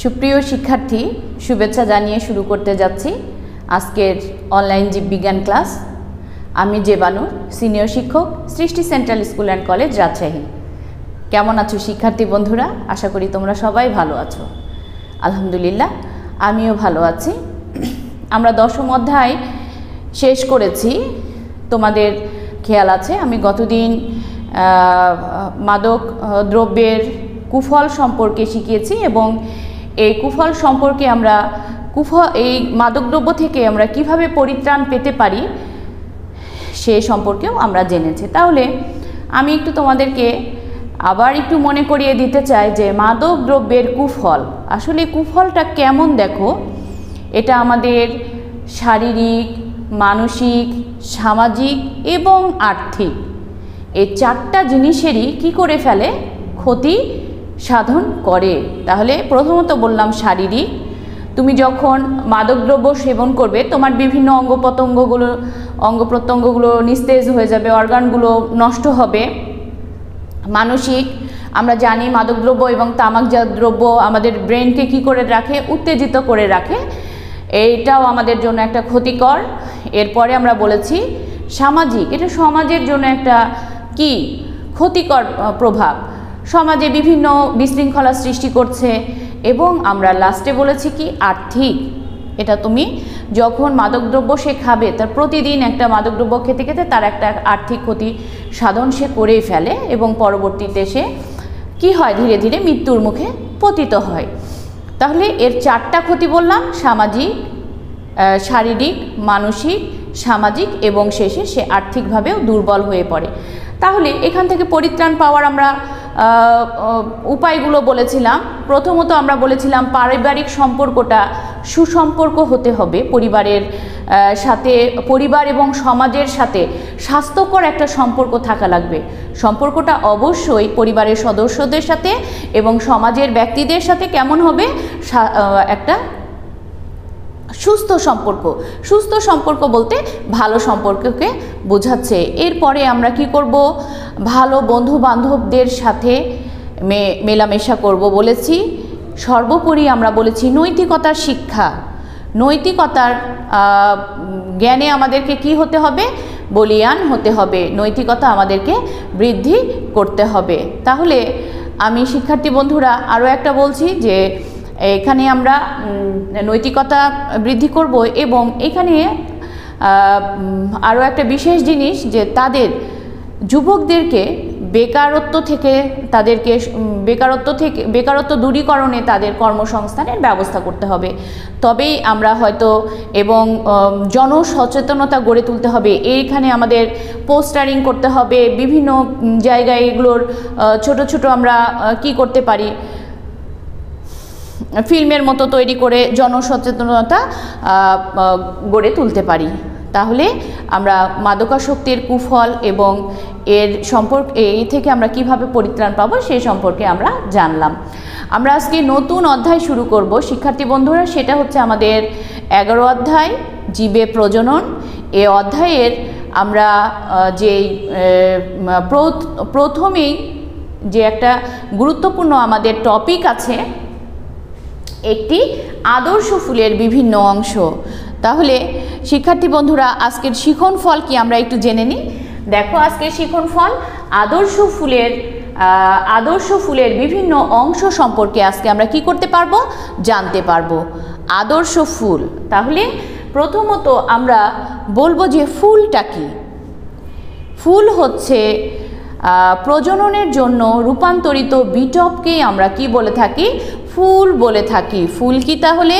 সুপ্রিয় শিক্ষার্থী, শুভেচ্ছা জানিয়ে শুরু করতে যাচ্ছি আজকের অনলাইন জীববিজ্ঞান ক্লাস। আমি জেবানু, সিনিয়র শিক্ষক, Srishti Central School and College, Rajshahi. কেমন আছো শিক্ষার্থী বন্ধুরা? আশা করি তোমরা সবাই ভালো আছো। আলহামদুলিল্লাহ, আমিও ভালো আছি। আমরা 10ম অধ্যায় শেষ করেছি। তোমাদের খেয়াল আছে আমি গতদিন মাদক দ্রব্যের কুফল সম্পর্কে শিখিয়েছি এবং এই কুফল সম্পর্কে আমরা এই মাদকদ্রব্য থেকে আমরা কিভাবে পরিত্রাণ পেতে পারি সে সম্পর্কেও আমরা জেনেছি। তাহলে আমি একটু তোমাদেরকে আবার একটু মনে করিয়ে দিতে চাই যে মাদক দ্রব্যের কুফল, আসলে কুফলটা কেমন দেখো। এটা আমাদের শারীরিক, মানসিক, সামাজিক এবং আর্থিক এই 4টা জিনিসেরই কি করে ফেলে, ক্ষতি সাধন করে। তাহলে প্রথমত বললাম শারীরিক। তুমি যখন মাদকদ্রব্য সেবন করবে তোমার বিভিন্ন অঙ্গ প্রত্যঙ্গগুলো নিস্তেজ হয়ে যাবে, অর্গানগুলো নষ্ট হবে। মানসিক, আমরা জানি মাদকদ্রব্য এবং তামাকজাত দ্রব্য আমাদের ব্রেনকে কি করে রাখে, উত্তেজিত করে রাখে। এইটাও আমাদের জন্য একটা ক্ষতিকর। এরপরে আমরা বলেছি সামাজিক, এটা সমাজের জন্য একটা কি ক্ষতিকর প্রভাব, সমাজে বিভিন্ন বিশৃঙ্খলা সৃষ্টি করছে। এবং আমরা লাস্টে বলেছি কি আর্থিক, এটা তুমি যখন মাদকদ্রব্য সে খাবে তার প্রতিদিন একটা মাদকদ্রব্য খেতে খেতে তার একটা আর্থিক ক্ষতি সাধন সে করেই ফেলে এবং পরবর্তীতে সে কি হয়, ধীরে ধীরে মৃত্যুর মুখে পতিত হয়। তাহলে এর 4টা ক্ষতি বললাম, সামাজিক, শারীরিক, মানসিক, সামাজিক এবং শেষে সে আর্থিকভাবেও দুর্বল হয়ে পড়ে। তাহলে এখান থেকে পরিত্রাণ পাওয়ার আমরা উপায়গুলো বলেছিলাম। প্রথমত আমরা বলেছিলাম পারিবারিক সম্পর্কটা সুসম্পর্ক হতে হবে, পরিবারের সাথে, পরিবার এবং সমাজের সাথে স্বাস্থ্যকর একটা সম্পর্ক থাকা লাগবে। সম্পর্কটা অবশ্যই পরিবারের সদস্যদের সাথে এবং সমাজের ব্যক্তিদের সাথে কেমন হবে, একটা সুস্থ সম্পর্ক। সুস্থ সম্পর্ক বলতে ভালো সম্পর্ককে বোঝাচ্ছে। এরপরে আমরা কি করব, ভালো বন্ধু বান্ধবদের সাথে মেলামেশা করব বলেছি। সর্বোপরি আমরা বলেছি নৈতিকতার শিক্ষা, নৈতিকতার জ্ঞানে আমাদেরকে কি হতে হবে, বলীয়ান হতে হবে, নৈতিকতা আমাদেরকে বৃদ্ধি করতে হবে। তাহলে আমি শিক্ষার্থী বন্ধুরা আরও একটা বলছি যে এখানে আমরা নৈতিকতা বৃদ্ধি করব এবং এখানে আরও একটা বিশেষ জিনিস যে তাদের যুবকদেরকে বেকারত্ব দূরীকরণে তাদের কর্মসংস্থানের ব্যবস্থা করতে হবে। তবেই আমরা হয়তো এবং জনসচেতনতা গড়ে তুলতে হবে। এইখানে আমাদের পোস্টারিং করতে হবে, বিভিন্ন জায়গায় এগুলোর ছোট ছোট আমরা কি করতে পারি, ফিল্মের মতো তৈরি করে জনসচেতনতা গড়ে তুলতে পারি। তাহলে আমরা মাদকাসক্তির কুফল এবং এর এই থেকে আমরা কিভাবে পরিত্রাণ পাবো সেই সম্পর্কে আমরা জানলাম। আমরা আজকে নতুন অধ্যায় শুরু করব শিক্ষার্থী বন্ধুরা, সেটা হচ্ছে আমাদের 11 অধ্যায় জীবে প্রজনন। এই অধ্যায়ের আমরা যেই প্রথমেই যে একটা গুরুত্বপূর্ণ আমাদের টপিক আছে, একটি আদর্শ ফুলের বিভিন্ন অংশ। তাহলে শিক্ষার্থী বন্ধুরা আজকের শিখন ফল কি আমরা একটু জেনে নিই। দেখো আজকের শিখন ফল আদর্শ ফুলের বিভিন্ন অংশ সম্পর্কে আজকে আমরা কি করতে পারবো, জানতে পারবো। আদর্শ ফুল, তাহলে প্রথমত আমরা বলবো যে ফুলটা কি। ফুল হচ্ছে প্রজননের জন্য রূপান্তরিত বিটপকেই আমরা কি বলে থাকি, ফুল বলে থাকি। ফুল কি তাহলে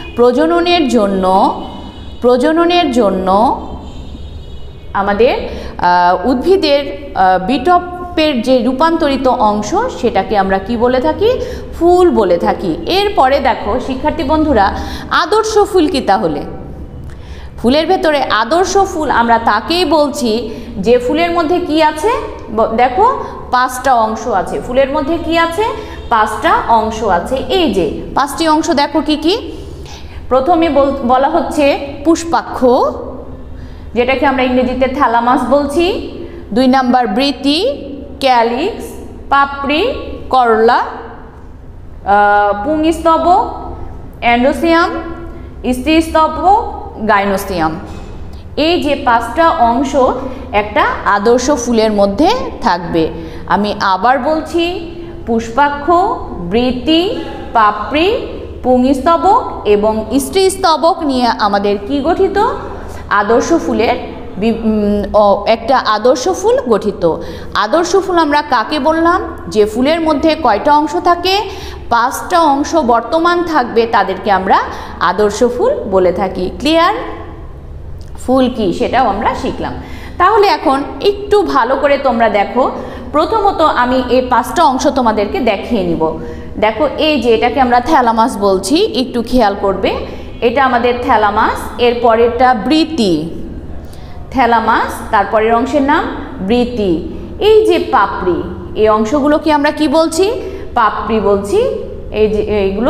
প্রজননের জন্য আমাদের উদ্ভিদের বিটপের যে রূপান্তরিত অংশ সেটাকে আমরা কি বলে থাকি, ফুল বলে থাকি। এরপরে দেখো শিক্ষার্থী বন্ধুরা আদর্শ ফুল কি তাহলে, ফুলের ভেতরে আদর্শ ফুল আমরা তাকেই বলছি যে ফুলের মধ্যে কি আছে, দেখো 5টা অংশ আছে। ফুলের মধ্যে কি আছে, 5টা অংশ আছে। এই যে 5টি অংশ দেখো কি কি। প্রথমে বলা হচ্ছে পুষ্পাক্ষ, যেটাকে আমরা ইংরেজিতে থ্যালামাস বলছি। 2 নাম্বার বৃতি, ক্যালিক্স, পাপড়ি, করলা। পুংস্তবক, এন্ডোসিয়াম, স্ত্রীস্তবক, গাইনোসিয়াম। এই যে 5টা অংশ একটা আদর্শ ফুলের মধ্যে থাকবে। আমি আবার বলছি, পুষ্পাক্ষ, বৃতি, পাপড়ি, পুংস্তবক এবং স্ত্রীস্তবক নিয়ে আমাদের কি গঠিত? আদর্শ ফুলের একটা আদর্শ ফুল গঠিত। আদর্শ ফুল আমরা কাকে বললাম? যে ফুলের মধ্যে কয়টা অংশ থাকে? 5টা অংশ বর্তমান থাকবে, তাদেরকে আমরা আদর্শ ফুল বলে থাকি। ক্লিয়ার? ফুল কি সেটাও আমরা শিখলাম। তাহলে এখন একটু ভালো করে তোমরা দেখো। প্রথমত আমি এই 5টা অংশ তোমাদেরকে দেখিয়ে নিব। দেখো, এই যে এটাকে আমরা থ্যালামাস বলছি, একটু খেয়াল করবে। এটা আমাদের থ্যালামাস, এর পরেরটা বৃতি, থ্যালামাস, তারপরের অংশের নাম বৃতি। এই যে পাপড়ি, এই অংশগুলোকে আমরা কি বলছি? পাপড়ি বলছি। এই যে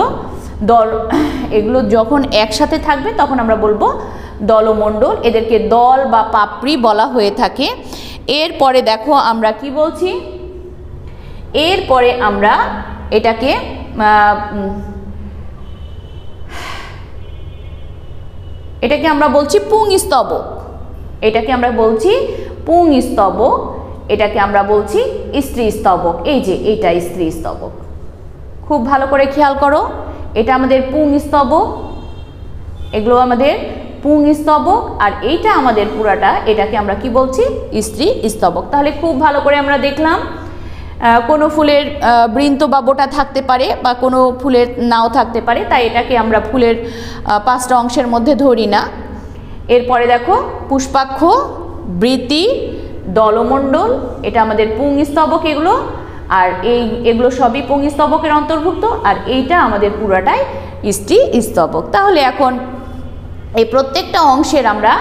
এগুলো যখন একসাথে থাকবে তখন আমরা বলবো দলমণ্ডল। এদেরকে দল বা পাপড়ি বলা হয়ে থাকে। এরপরে দেখো আমরা কি বলছি? এরপরে আমরা এটাকে আমরা বলছি পুংস্তবক। এটাকে আমরা বলছি পুংস্তবক, এটাকে আমরা বলছি স্ত্রীস্তবক। এই যে এটা স্ত্রীস্তবক, খুব ভালো করে খেয়াল করো। এটা আমাদের পুংস্তবক, এগুলো আমাদের পুংস্তবক, আর এইটা আমাদের পুরাটা, এটাকে আমরা কি বলছি? স্ত্রীস্তবক। তাহলে খুব ভালো করে আমরা দেখলাম, কোনো ফুলের বৃন্ত বা বোটা থাকতে পারে বা কোনো ফুলের নাও থাকতে পারে, তাই এটাকে আমরা ফুলের 5টা অংশের মধ্যে ধরি না। এরপরে দেখো, পুষ্পাক্ষ, বৃতি, দলমণ্ডল, এটা আমাদের পুংস্তবক এগুলো, আর এগুলো সবই পুংস্তবকের অন্তর্ভুক্ত, আর এইটা আমাদের পুরাটাই স্ত্রীস্তবক। তাহলে এখন এই প্রত্যেকটা অংশের আমরা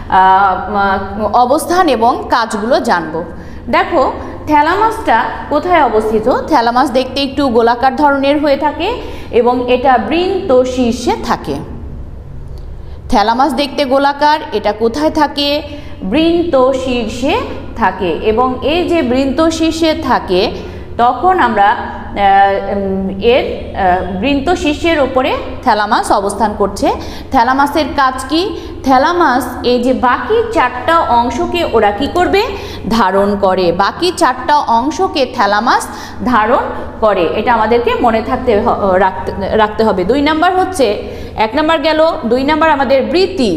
অবস্থান এবং কাজগুলো জানব। দেখো, থ্যালামাসটা কোথায় অবস্থিত? থ্যালামাস দেখতে একটু গোলাকার ধরনের হয়ে থাকে এবং এটা বৃন্ত শীর্ষে থাকে। থ্যালামাস দেখতে গোলাকার, এটা কোথায় থাকে? বৃন্ত শীর্ষে থাকে। এবং এই যে বৃন্ত শীর্ষে থাকে, তখন আমরা এর বৃন্ত শীর্ষের উপরে থ্যালামাস অবস্থান করছে। থ্যালামাসের কাজ কি? থ্যালামাস এই যে বাকি 4টা অংশকে ওরা কি করবে? ধারণ করে। বাকি 4টা অংশকে থ্যালামাস ধারণ করে। এটা আমাদেরকে মনে রাখতে হবে। 2 নাম্বার হচ্ছে, 1 নাম্বার গেল, 2 নাম্বার আমাদের বৃতি।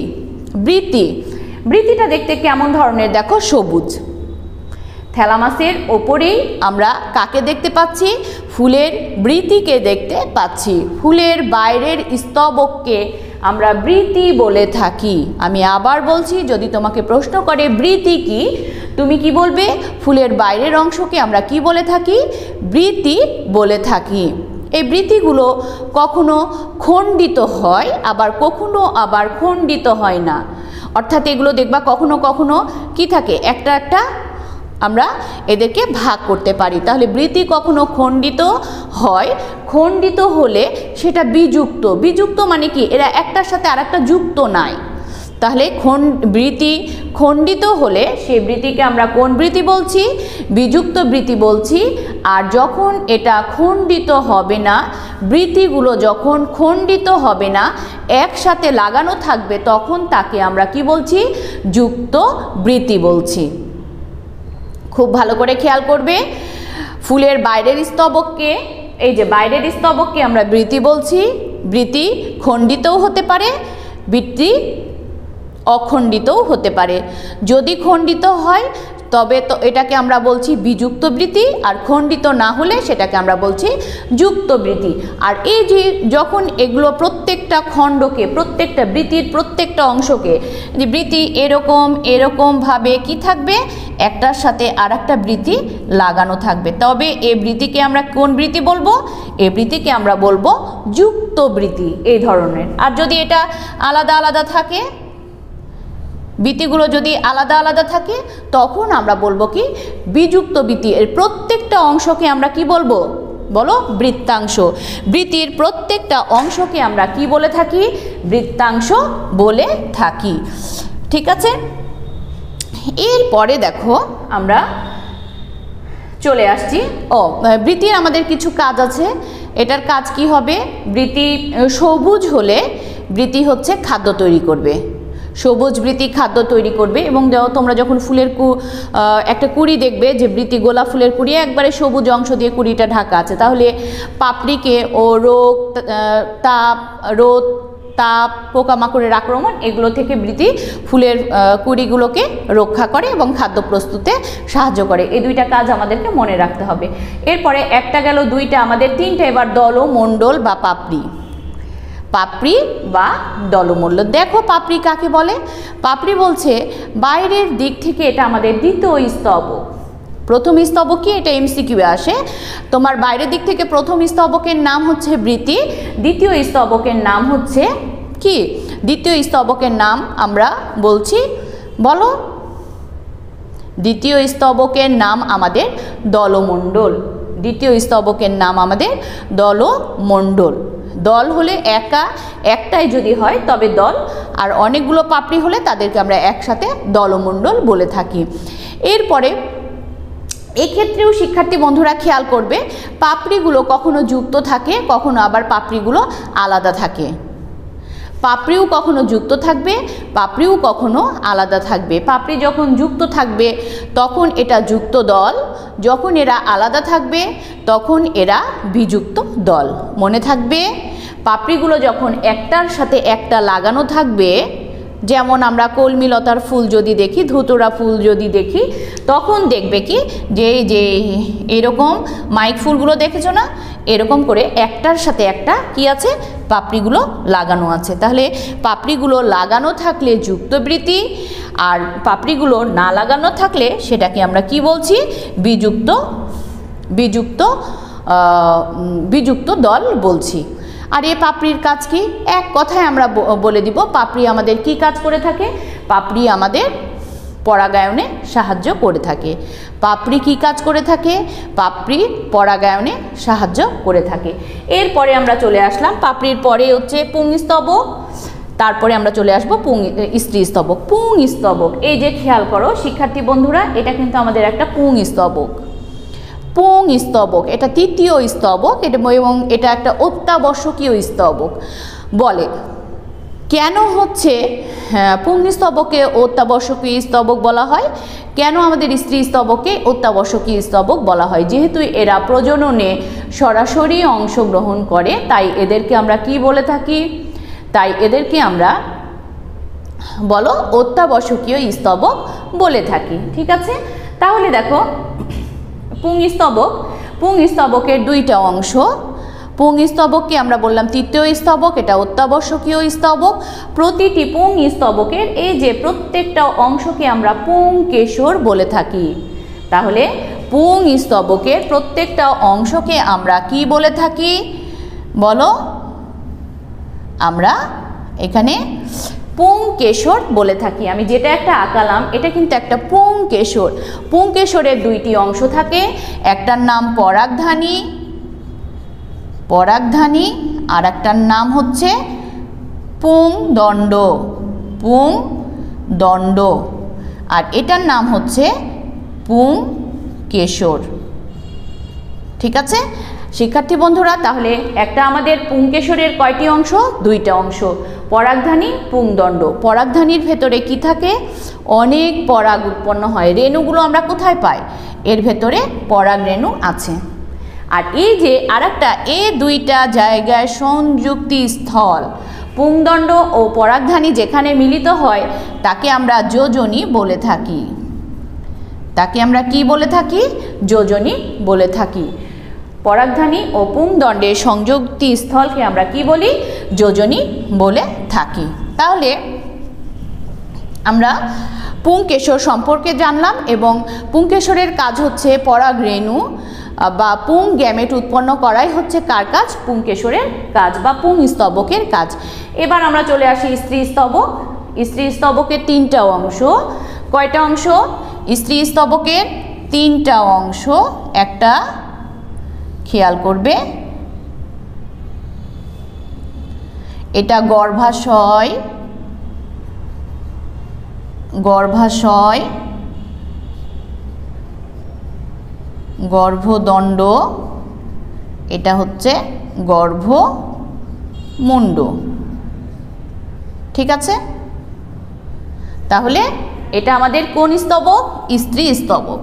বৃতিটা দেখতে কেমন ধরনের? দেখো, সবুজ। থ্যালামাসের ওপরেই আমরা কাকে দেখতে পাচ্ছি? ফুলের বৃতিকে দেখতে পাচ্ছি। ফুলের বাইরের স্তবককে আমরা বৃতি বলে থাকি। আমি আবার বলছি, যদি তোমাকে প্রশ্ন করে বৃতি কি, তুমি কি বলবে? ফুলের বাইরের অংশকে আমরা কি বলে থাকি? বৃতি বলে থাকি। এই বৃতিগুলো কখনো খণ্ডিত হয়, আবার খণ্ডিত হয় না। অর্থাৎ এগুলো দেখবা কখনো কখনো কি থাকে? একটা আমরা এদেরকে ভাগ করতে পারি। তাহলে বৃতি কখনো খণ্ডিত হয়, খণ্ডিত হলে সেটা বিযুক্ত। বিযুক্ত মানে কি? এরা একটার সাথে আরেকটা যুক্ত নাই। তাহলে বৃতি খণ্ডিত হলে সেই বৃতিকে আমরা কোন বৃতি বলছি? বিযুক্ত বৃতি বলছি। আর যখন এটা খণ্ডিত হবে না, বৃতিগুলো যখন খণ্ডিত হবে না, একসাথে লাগানো থাকবে, তখন তাকে আমরা কি বলছি? যুক্ত বৃতি বলছি। খুব ভালো করে খেয়াল করবে। ফুলের বাইরের স্তবককে, এই যে বাইরের স্তবককে আমরা বৃতি বলছি। বৃতি খণ্ডিতও হতে পারে, বৃতি অখণ্ডিতও হতে পারে। যদি খণ্ডিত হয় তবে তো এটাকে আমরা বলছি বিযুক্ত বৃতি, আর খণ্ডিত না হলে সেটাকে আমরা বলছি যুক্ত বৃতি। আর এই যে যখন এগুলো প্রত্যেকটা খণ্ডকে, প্রত্যেকটা বৃতির প্রত্যেকটা অংশকে, যে বৃতি এরকমভাবে কি থাকবে? একটার সাথে আর একটা বৃতি লাগানো থাকবে। তবে এই বৃতিকে আমরা কোন বৃতি বলবো? এই বৃতিকে আমরা বলবো যুক্ত বৃতি, এই ধরনের। আর যদি এটা আলাদা আলাদা থাকে, বৃতিগুলো যদি আলাদা আলাদা থাকে, তখন আমরা বলবো কি? বিযুক্ত বৃতি। এর প্রত্যেকটা অংশকে আমরা কি বলবো? বলো, বৃত্তাংশ। বৃতির প্রত্যেকটা অংশকে আমরা কি বলে থাকি? বৃত্তাংশ বলে থাকি। ঠিক আছে? এরপরে দেখো আমরা চলে আসছি। বৃতির আমাদের কিছু কাজ আছে। এটার কাজ কি হবে? বৃতি সবুজ হলে বৃতি হচ্ছে খাদ্য তৈরি করবে, সবুজ বৃতি খাদ্য তৈরি করবে। এবং তোমরা যখন ফুলের একটা কুঁড়ি দেখবে যে বৃতি গোলাপ ফুলের কুঁড়ি একবারে সবুজ অংশ দিয়ে কুঁড়িটা ঢাকা আছে, তাহলে পাপড়িকে ও রোদ তাপ পোকামাকড়ের আক্রমণ এগুলো থেকে বৃতি ফুলের কুঁড়িগুলোকে রক্ষা করে এবং খাদ্য প্রস্তুতে সাহায্য করে। এই দুইটা কাজ আমাদেরকে মনে রাখতে হবে। এরপরে একটা গেল, দুইটা, আমাদের তিনটা এবার দলমণ্ডল বা পাপড়ি। পাপড়ি বা দলমণ্ডল। দেখো পাপড়ি কাকে বলে? পাপড়ি বলছে বাইরের দিক থেকে এটা আমাদের দ্বিতীয় স্তবক। প্রথম স্তবক কি? এটা এমসিকিউয়ে আসে। তোমার বাইরের দিক থেকে প্রথম স্তবকের নাম হচ্ছে বৃতি, দ্বিতীয় স্তবকের নাম হচ্ছে কি? দ্বিতীয় স্তবকের নাম আমরা বলছি, বলো। দ্বিতীয় স্তবকের নাম আমাদের দলমণ্ডল। দ্বিতীয় স্তবকের নাম আমাদের দলমণ্ডল। দল হলে একটাই যদি হয় তবে দল, আর অনেকগুলো পাপড়ি হলে তাদেরকে আমরা একসাথে দলমণ্ডল বলে থাকি। এরপরে এক্ষেত্রেও শিক্ষার্থী বন্ধুরা খেয়াল করবে, পাপড়িগুলো কখনো যুক্ত থাকে, কখনো আবার পাপড়িগুলো আলাদা থাকে। পাপড়িও কখনো যুক্ত থাকবে, পাপড়িও কখনো আলাদা থাকবে। পাপড়ি যখন যুক্ত থাকবে তখন এটা যুক্ত দল, যখন এরা আলাদা থাকবে তখন এরা বিযুক্ত দল। মনে থাকবে, পাপড়িগুলো যখন একটার সাথে একটা লাগানো থাকবে, যেমন আমরা কলমিলতার ফুল যদি দেখি, ধুতরা ফুল যদি দেখি, তখন দেখবে কি যে এরকম মাইক ফুলগুলো দেখেছো না, এরকম করে একটার সাথে একটা কি আছে? পাপড়িগুলো লাগানো আছে। তাহলে পাপড়িগুলো লাগানো থাকলে যুক্তবৃত্তি, আর পাপড়িগুলো না লাগানো থাকলে সেটাকে আমরা কি বলছি? বিযুক্ত দল বলছি। আর এই পাপড়ির কাজ কি? এক কথায় আমরা বলে দিব, পাপড়ি আমাদের কি কাজ করে থাকে? পাপড়ি আমাদের পরাগায়নে সাহায্য করে থাকে। পাপড়ি কি কাজ করে থাকে? পাপড়ি পরাগায়নে সাহায্য করে থাকে। এরপরে আমরা চলে আসলাম, পাপড়ির পরে হচ্ছে পুংস্তবক, তারপরে আমরা চলে আসবো স্ত্রীস্তবক। পুংস্তবক, এই যে খেয়াল করো শিক্ষার্থী বন্ধুরা, এটা কিন্তু আমাদের একটা পুংস্তবক। পুংস্তবক এটা তৃতীয় স্তবক, এবং এটা একটা অত্যাবশ্যকীয় স্তবক বলে। কেন হচ্ছে পুংস্তবকে অত্যাবশ্যকীয় স্তবক বলা হয়? কেন আমাদের স্ত্রীস্তবকে অত্যাবশ্যকীয় স্তবক বলা হয়? যেহেতু এরা প্রজননে সরাসরি অংশগ্রহণ করে, তাই এদেরকে আমরা কি বলে থাকি? তাই এদেরকে আমরা বলো অত্যাবশ্যকীয় স্তবক বলে থাকি। ঠিক আছে, তাহলে দেখো পুংস্তবকের দুইটা অংশ। পুংস্তবককে আমরা বললাম তৃতীয় স্তবক, এটা অত্যাবশ্যকীয় স্তবক। প্রতিটি পুংস্তবকের এই যে প্রত্যেকটা অংশকে আমরা পুংকেশর বলে থাকি। তাহলে পুংস্তবকের প্রত্যেকটা অংশকে আমরা কি বলে থাকি? বলো, আমরা এখানে পুংকেশর বলে থাকি। আমি যেটা একটা আঁকালাম এটা কিন্তু একটা পুংকেশর। পুংকেশরের দুইটি অংশ থাকে, একটার নাম পরাগধানী, আর একটার নাম হচ্ছে পুংদণ্ড। আর এটার নাম হচ্ছে পুংকেশর। ঠিক আছে শিক্ষার্থী বন্ধুরা, তাহলে একটা আমাদের পুংকেশরের কয়টি অংশ? দুইটা অংশ, পরাগধানী, পুংদণ্ড। পরাগধানীর ভেতরে কি থাকে? অনেক পরাগ উৎপন্ন হয়। রেণুগুলো আমরা কোথায় পাই? এর ভেতরে পরাগ রেণু আছে। আর এই যে আরেকটা, এই দুইটা জায়গায় সংযুক্তি স্থল, পুংদণ্ড ও পরাগধানী যেখানে মিলিত হয় তাকে আমরা যোজনী বলে থাকি। তাকে আমরা কি বলে থাকি? যোজনী বলে থাকি। পরাগধানী ও পুংদণ্ডের সংযুক্তি স্থলকে আমরা কি বলি? যোজনী বলে থাকি। তাহলে আমরা পুংকেশর সম্পর্কে জানলাম, এবং পুংকেশরের কাজ হচ্ছে পরাগ রেণু বা পুং গ্যামেট উৎপন্ন করাই হচ্ছে কার কাজ? পুংকেশরের কাজ বা পুংস্তবকের কাজ। এবার আমরা চলে আসি স্ত্রীস্তবক। স্ত্রীস্তবকের তিনটা অংশ। কয়টা অংশ? স্ত্রীস্তবকের তিনটা অংশ। একটা খেয়াল করবে, এটা গর্ভাশয়, গর্ভদণ্ড, এটা হচ্ছে গর্ভমুণ্ড। ঠিক আছে, তাহলে এটা আমাদের কোন স্তবক? স্ত্রী স্তবক।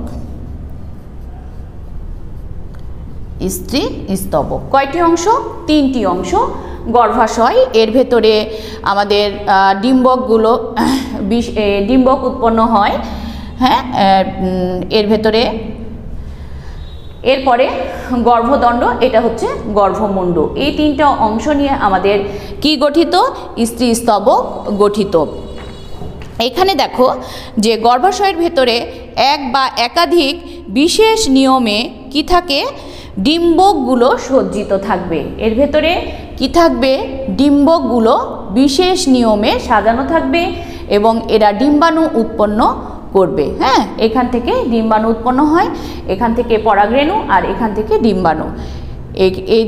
স্ত্রী স্তবক কয়টি অংশ? 3টি অংশ। গর্ভাশয়, এর ভেতরে আমাদের ডিম্বকগুলো ডিম্বক উৎপন্ন হয়, হ্যাঁ, এর ভেতরে। এরপরে গর্ভদণ্ড, এটা হচ্ছে গর্ভমুণ্ড। এই 3টা অংশ নিয়ে আমাদের কি গঠিত? স্ত্রী স্তবক গঠিত। এখানে দেখো যে গর্ভাশয়ের ভেতরে এক বা একাধিক বিশেষ নিয়মে কি থাকে? ডিম্বকগুলো সজ্জিত থাকবে। এর ভেতরে কি থাকবে? ডিম্বকগুলো বিশেষ নিয়মে সাজানো থাকবে এবং এরা ডিম্বাণু উৎপন্ন করবে। হ্যাঁ, এখান থেকে ডিম্বাণু উৎপন্ন হয়, এখান থেকে পরাগরেণু আর এখান থেকে ডিম্বাণু। এই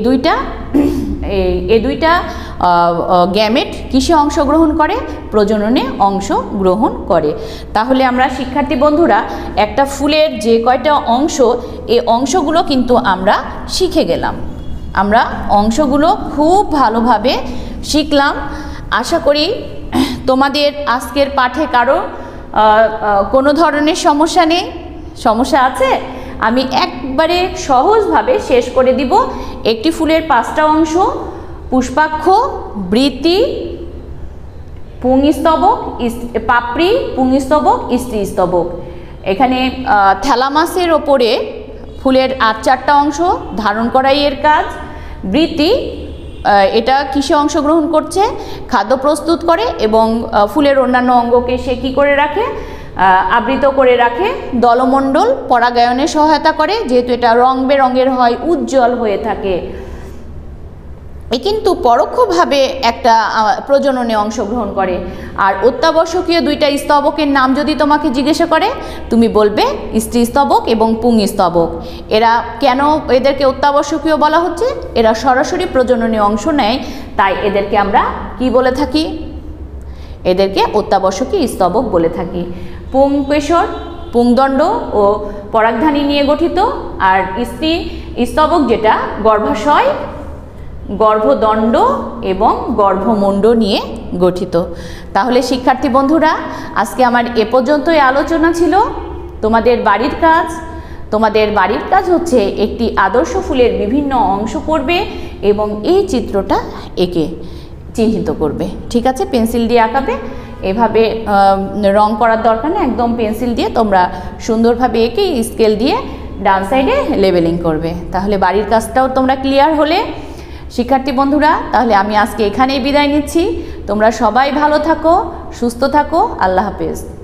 দুইটা গ্যামেট কিসে অংশগ্রহণ করে? প্রজননে অংশগ্রহণ করে। তাহলে আমরা শিক্ষার্থী বন্ধুরা একটা ফুলের যে কয়টা অংশ, এই অংশগুলো কিন্তু আমরা শিখে গেলাম। আমরা অংশগুলো খুব ভালোভাবে শিখলাম। আশা করি তোমাদের আজকের পাঠে কারো কোনো ধরনের সমস্যা নেই। সমস্যা আছে? আমি একবারে সহজভাবে শেষ করে দিব। একটি ফুলের 5টা অংশ: পুষ্পাক্ষ, বৃতি, পুংস্তবক, পাপড়ি, পুংস্তবক, স্ত্রীস্তবক। এখানে থ্যালামাসের ওপরে ফুলের আর 4টা অংশ ধারণ করাই এর কাজ। বৃতি, এটা কিসে অংশগ্রহণ করছে? খাদ্য প্রস্তুত করে এবং ফুলের অন্যান্য অঙ্গকে সে কী করে রাখে? আবৃত করে রাখে। দলমণ্ডল পরাগায়নে সহায়তা করে, যেহেতু এটা রং বেরঙের হয়, উজ্জ্বল হয়ে থাকে। এ কিন্তু পরোক্ষভাবে একটা প্রজননে অংশগ্রহণ করে। আর অত্যাবশ্যকীয় 2টা স্তবকের নাম যদি তোমাকে জিজ্ঞাসা করে, তুমি বলবে স্ত্রী স্তবক এবং পুংস্তবক। এরা কেন এদেরকে অত্যাবশ্যকীয় বলা হচ্ছে? এরা সরাসরি প্রজননে অংশ নেয়, তাই এদেরকে আমরা কি বলে থাকি? এদেরকে অত্যাবশ্যকীয় স্তবক বলে থাকি। পুংকেশর, পুংদণ্ড ও পরাগধানী নিয়ে গঠিত। আর স্ত্রী স্তবক যেটা গর্ভাশয়, গর্ভদণ্ড এবং গর্ভমুণ্ড নিয়ে গঠিত। তাহলে শিক্ষার্থী বন্ধুরা, আজকে আমার এ পর্যন্তই আলোচনা ছিল। তোমাদের বাড়ির কাজ হচ্ছে একটি আদর্শ ফুলের বিভিন্ন অংশ করবে এবং এই চিত্রটা এঁকে চিহ্নিত করবে। ঠিক আছে, পেন্সিল দিয়ে আঁকাবে। এভাবে রং করার দরকার নেই, একদম পেন্সিল দিয়ে তোমরা সুন্দরভাবে এঁকে স্কেল দিয়ে ডান সাইডে লেবেলিং করবে। তাহলে বাড়ির কাজটাও তোমরা ক্লিয়ার হলে। শিক্ষার্থী বন্ধুরা, তাহলে আমি আজকে এখানেই বিদায় নিচ্ছি। তোমরা সবাই ভালো থাকো, সুস্থ থাকো। আল্লাহ হাফেজ।